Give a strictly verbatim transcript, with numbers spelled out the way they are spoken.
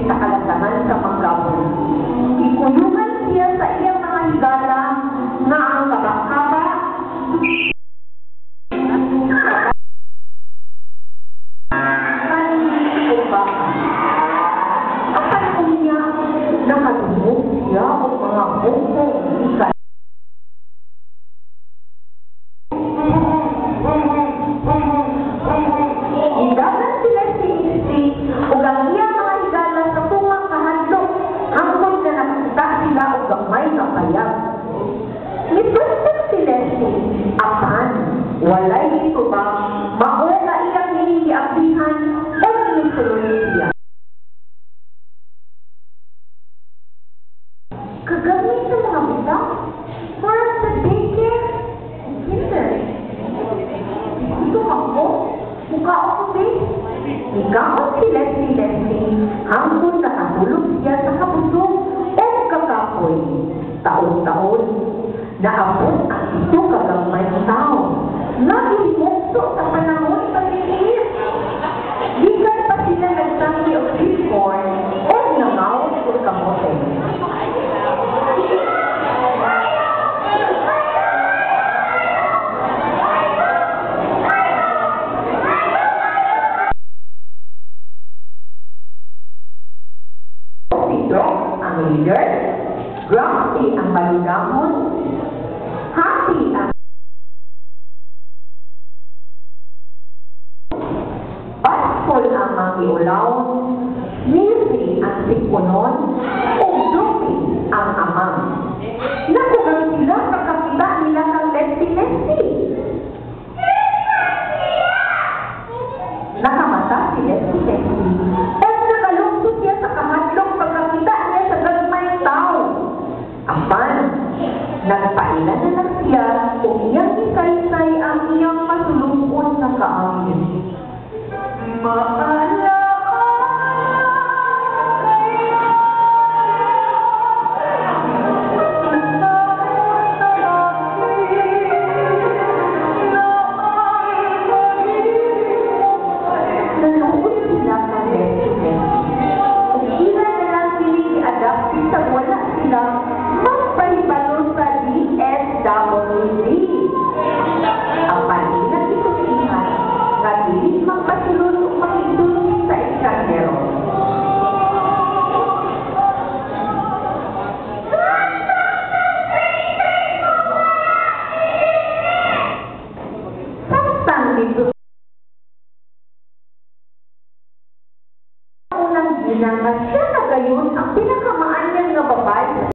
sa kalagahan sa manggabon. Ikuyungan siya sa iyang mga higala nga ang kabakaba nakatulog siya o mga bukong ikan. Higalan sila si Isti o ang iyang mga higala sa tumang kahadlok hanggang na nakita sila o gamay na payag. Nipasok sila si apan, walay ito ba mao na iyang hinihiapihan o sinisulod siya. Kagamit sa mga bitang for the daycare kinder. Ito ako, mukha ako din. Ikaw si Leslie Leslie, hanggang nakatulog siya sa kabusog o kakapoy. Taon-taon, naabot ang ito kagamay tao. Nagimukso sa panahon sa liit. Gikan pa sila nagsangi o sipon o nangaw o kamote. Ang leader, Grumpy ang baludamon, Happy ang Paspol ang mangiulaw, Missy ang sipunon, o Dumpy ang amang. Nakugang sila sa kapita nila ng Leslie-Leslie. Nakamata si Leslie-Leslie. At nakalungso siya sa kahadlong pagkakita niya sa gagmay tao. Apan, nagpaila na lang siya kung iyang ikaysay ang iyang masulungkot na kaangin. Maala na siya na gayon ang pinakamaan niya nga babae sa